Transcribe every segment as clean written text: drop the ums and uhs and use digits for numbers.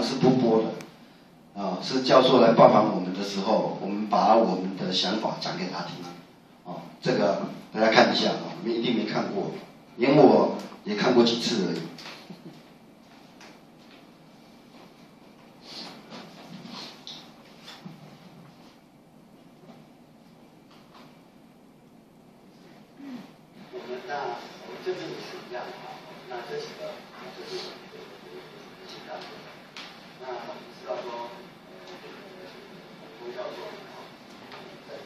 是不播的，是教授来拜访我们的时候，我们把我们的想法讲给他听，这个大家看一下你们一定没看过，连我也看过几次而已。 这边也是一样那这几个就是简单的。那知道说，宗教说在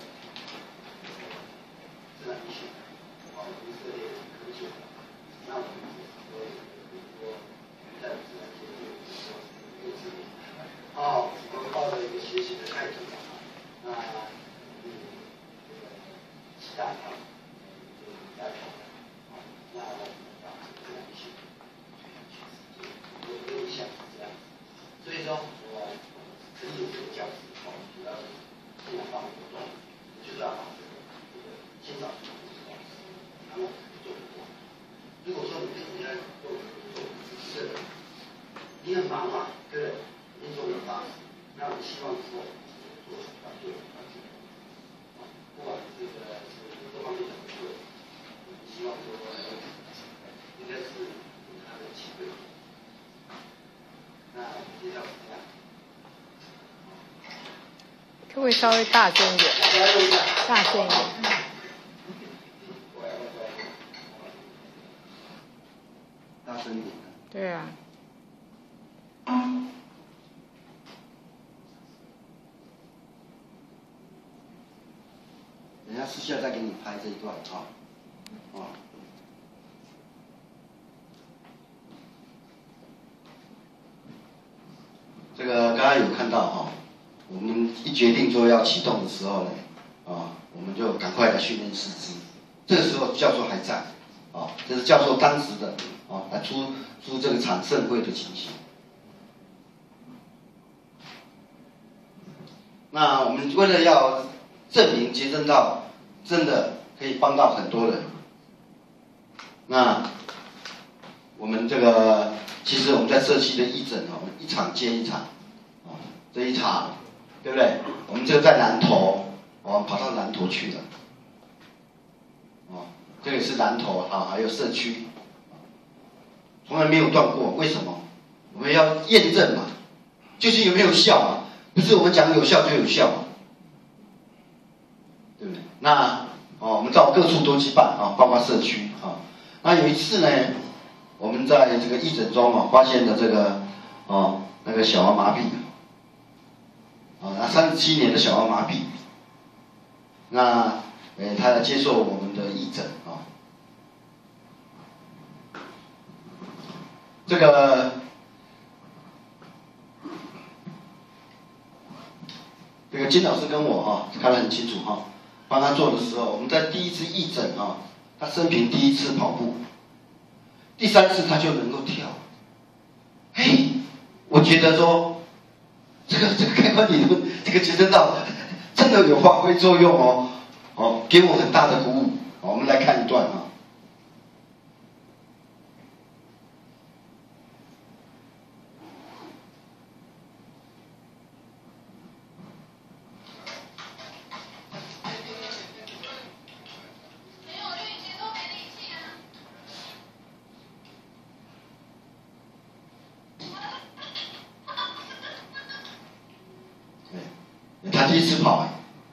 自然系以色列科学，那我们所以说在自然界对自己我们抱着一个学习的态度那期待那自然系有一项这样，所以说我成立这个教室主要是这两方面活动，就是要把这个介绍出来，然后做活动。如果说你跟人家做这个，你很忙嘛，对不对？你做很忙，那我希望说做就不管这个是各方面的合作，希望说应该是有他的机会。那介绍怎么样？ 可不可以稍微大声一点？大声一点。 大声一点。 对啊。 等一下私下再给你拍这一段这个刚刚有看到我们一决定说要启动的时候呢，我们就赶快来训练师资。这个时候教授还在，这是教授当时的来出这个场盛会的情形。那我们为了要证明结正道真的可以帮到很多人，那我们这个其实我们在社区的义诊一场接一场，这一场对不对？我们就在南投，我们跑到南投去了，这个是南投还有社区，从来没有断过。为什么？我们要验证嘛，就是有没有效嘛，不是我们讲有效就有效嘛，对不对？那我们到各处都去办包括社区那有一次呢，我们在这个义诊中发现了这个那个小儿麻痹那37年的小儿麻痹，那他来接受我们的义诊这个金老师跟我看得很清楚帮他做的时候，我们在第一次义诊他生平第一次跑步，第3次他就能够跳。我觉得说这个开关理论，这个结正道真的有发挥作用给我很大的鼓舞。我们来看一段他第一次跑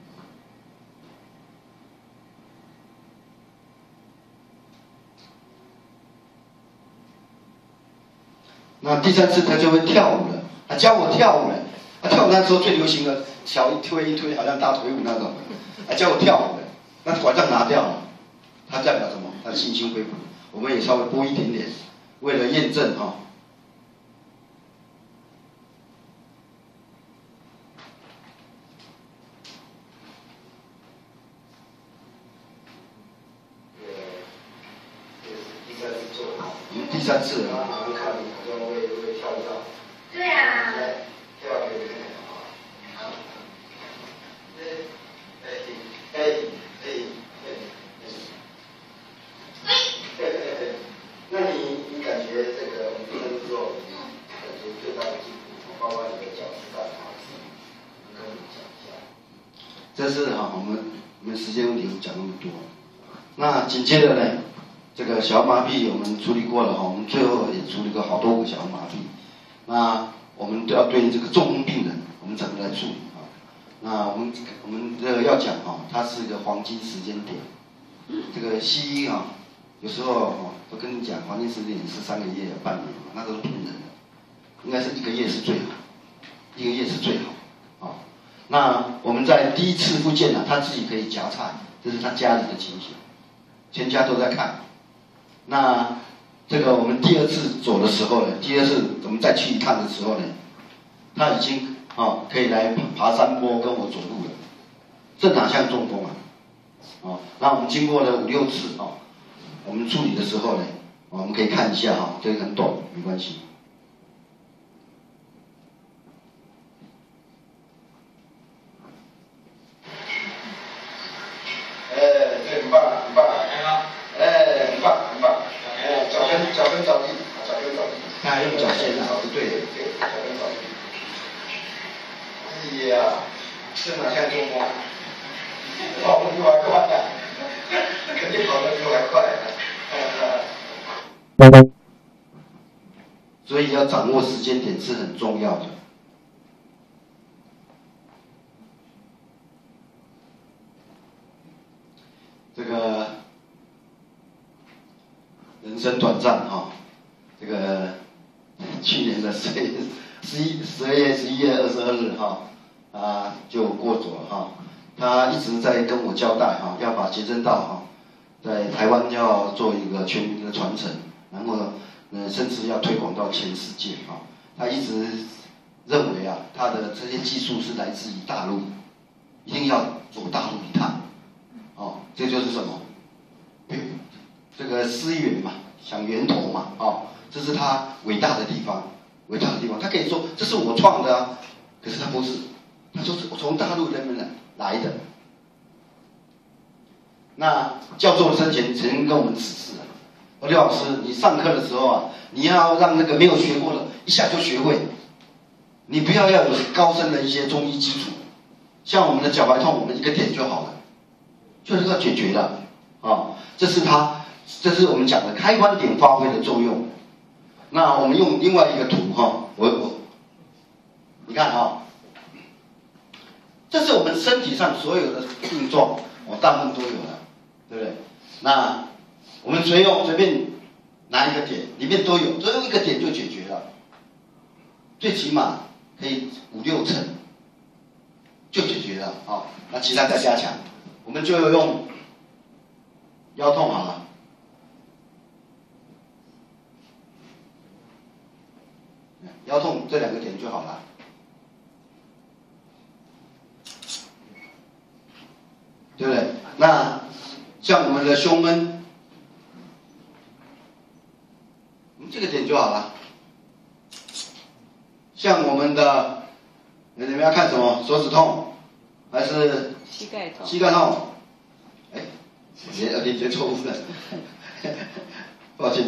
那第3次他就会跳舞了，他教我跳舞了。跳舞那时候最流行的脚一推一推，好像大腿舞那种。教我跳舞了，那拐杖拿掉了，他代表什么？他的信心恢复。我们也稍微播一点点，为了验证第3次了。我们看你好像会跳一跳。 对啊。 跳给我看。好。那你感觉这个我们做之后，感觉最大的进步？ 这是我们时间问题讲那么多。那紧接着呢，这个小儿麻痹我们处理过了我们最后也处理过好多个小儿麻痹。那我们都要对这个中风病人，我们怎么来处理那我们这个要讲它是一个黄金时间点。这个西医有时候都跟你讲黄金时间点是3个月、半年嘛，那都是骗人的，应该是1个月是最好，1个月是最好那我们在第一次复健他自己可以夹菜，这是他家里的情形，全家都在看。那这个我们第2次走的时候呢，第2次我们再去一趟的时候呢，他已经可以来爬山坡跟我走路了，这哪像中风那我们经过了5、6次我们处理的时候呢，我们可以看一下这个很短，没关系。对，很棒，很棒，很棒，很棒。脚跟着地，他还用脚线对，脚跟着地。哎呀，这哪像中风？跑得比我还快肯定跑得比我还快所以要掌握时间点是很重要的。这个人生短暂这个去年的12月22日就过走了他一直在跟我交代要把截针道在台湾要做一个全民的传承，然后甚至要推广到全世界他一直认为他的这些技术是来自于大陆，一定要走大陆一趟这就是什么？这个思源嘛，想源头嘛这是他伟大的地方，他可以说这是我创的可是他不是，他说是从大陆人们来的。那教授生前曾经跟我们指示刘老师，你上课的时候你要让那个没有学过的一下就学会，你不要有高深的一些中医基础，像我们的脚踝痛，我们一个点就好了，就是要解决了这是我们讲的开关点发挥的作用。那我们用另外一个图你看这是我们身体上所有的病状大部分都有了，对不对？那我们随便拿一个点，里面都有，只有一个点就解决了，最起码可以5、6成就解决了那其他再加强，我们就用腰痛好了。腰痛这2个点就好了，对不对？那像我们的胸闷，这个点就好了。像我们的，你们要看什么？手指痛，还是膝盖痛？ 膝盖痛。连接错误了，抱歉。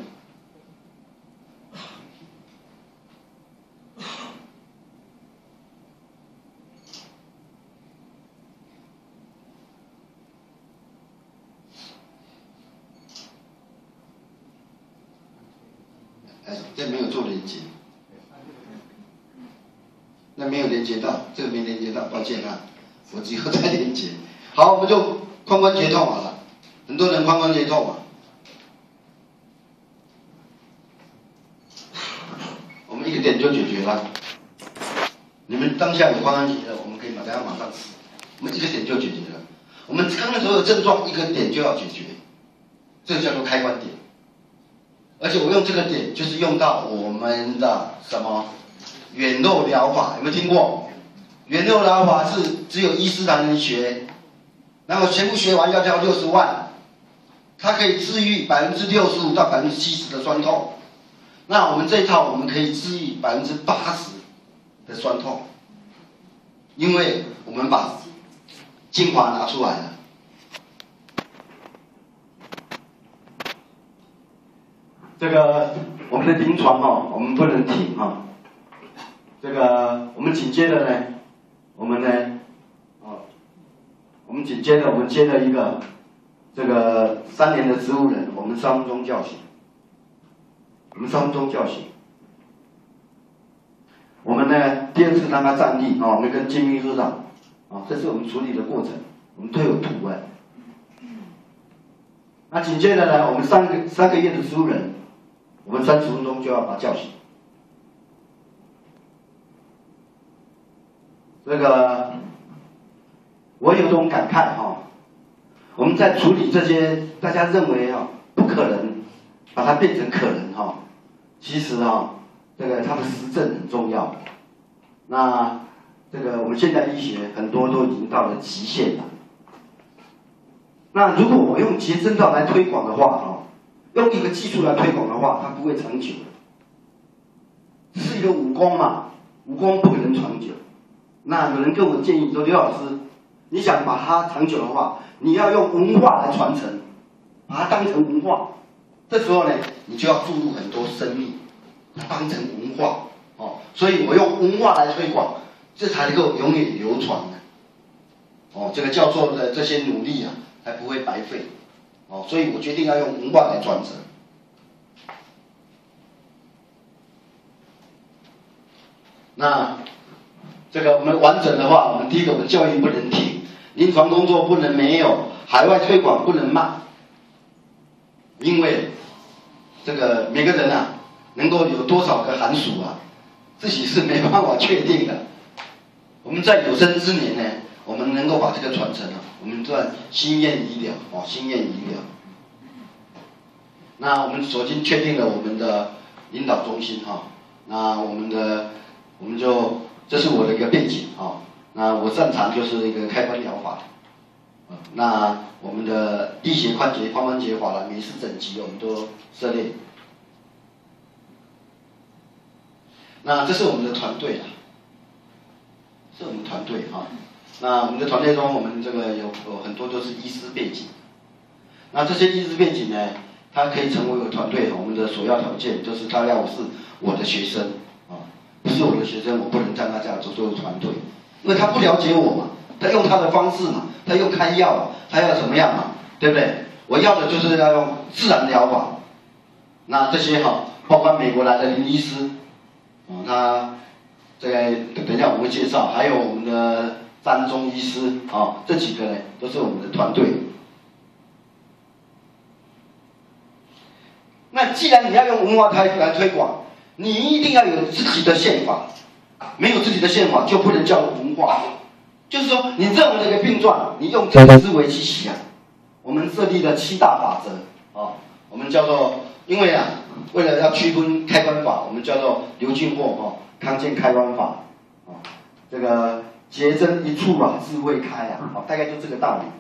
这没有做连接，那没有连接到，这个没连接到，抱歉我只有再连接。好，我们就髋关节痛好了，很多人髋关节痛我们一个点就解决了。你们当下有髋关节的，我们可以马上死，我们一个点就解决了。我们刚刚所有症状一个点就要解决，这个叫做开关点。而且我用这个点，就是用到我们的什么远肉疗法，有没有听过？远肉疗法是只有医师才能学，然后全部学完要交60万，它可以治愈65%到70%的酸痛。那我们这一套我们可以治愈80%的酸痛，因为我们把精华拿出来了。这个我们的临床我们不能停这个我们紧接着呢，我们呢我们紧接着我们接了一个这个3年的植物人，我们3分钟叫醒，我们呢第2次让他站立我们跟金秘书长这是我们处理的过程，我们都有图那紧接着呢，我们3个月的植物人，我们30分钟就要把他叫醒。这个我有种感慨我们在处理这些大家认为不可能，把它变成可能其实这个它的实证很重要。那这个我们现代医学很多都已经到了极限了。那如果我用结针道来推广的话用一个技术来推广的话，它不会长久。是一个武功嘛，武功不可能长久。那有人跟我建议说，刘老师，你想把它长久的话，你要用文化来传承，把它当成文化。这时候呢，你就要注入很多生命，它当成文化所以我用文化来推广，这才能够永远流传这个教授的这些努力才不会白费所以我决定要用文化来传承。那这个我们完整的话，我们第一个，我们教育不能停，临床工作不能没有，海外推广不能慢，因为这个每个人能够有多少个寒暑自己是没办法确定的。我们在有生之年呢，我们能够把这个传承我们算心愿已了心愿已了。那我们首先确定了我们的领导中心那我们就这是我的一个背景那我擅长就是一个开关疗法那我们的力学、髋节、髋关节、法兰、美式整脊我们都涉猎。那这是我们的团队是我们团队那我们的团队中，我们这个有很多都是医师背景。那这些医师背景呢，他可以成为我的团队我们的首要条件就是他要是我的学生不是我的学生，我不能让他这样做团队，因为他不了解我嘛，他用他的方式嘛，他用开药他要怎么样嘛，对不对？我要的就是要用自然疗法。那这些包括美国来的林医师他这个等一下我们会介绍，还有我们的张中医师这几个呢都是我们的团队。那既然你要用文化来推广，你一定要有自己的宪法，没有自己的宪法就不能叫文化。就是说，你任何的一个病状，你用这个思维去想。我们设立了7大法则我们叫做，因为为了要区分开关法，我们叫做刘俊霍康健开关法这个结针一触智慧开大概就这个道理。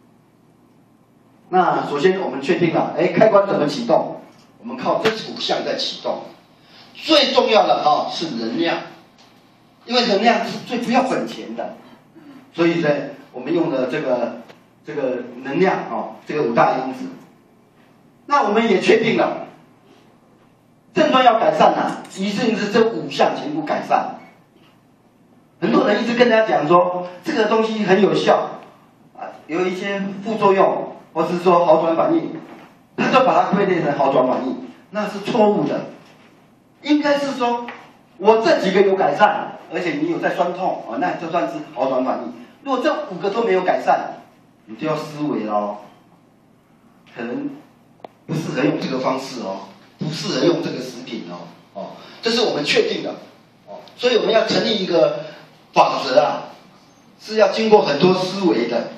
那首先我们确定了，开关怎么启动？我们靠这5项在启动。最重要的是能量，因为能量是最不要本钱的，所以呢，我们用的这个能量这个5大因子。那我们也确定了，症状要改善一定是这5项全部改善。很多人一直跟大家讲说这个东西很有效有一些副作用或是说好转反应，他就把它归类成好转反应，那是错误的。应该是说我这几个有改善，而且你有在酸痛那就算是好转反应。如果这5个都没有改善，你就要思维咯，可能不适合用这个方式不适合用这个食品这是我们确定的所以我们要成立一个法则是要经过很多思维的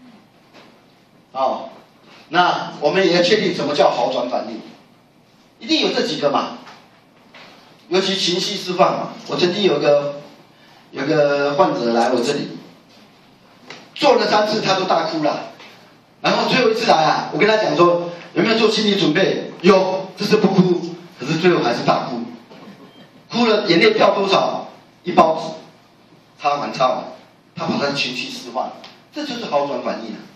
那我们也要确定什么叫好转反应，一定有这几个嘛。尤其情绪释放嘛，我曾经有个患者来我这里，做了3次他都大哭了，然后最后一次来我跟他讲说有没有做心理准备？有，这次不哭，可是最后还是大哭，哭了眼泪掉多少？1包纸，擦完，他把他的情绪释放，这就是好转反应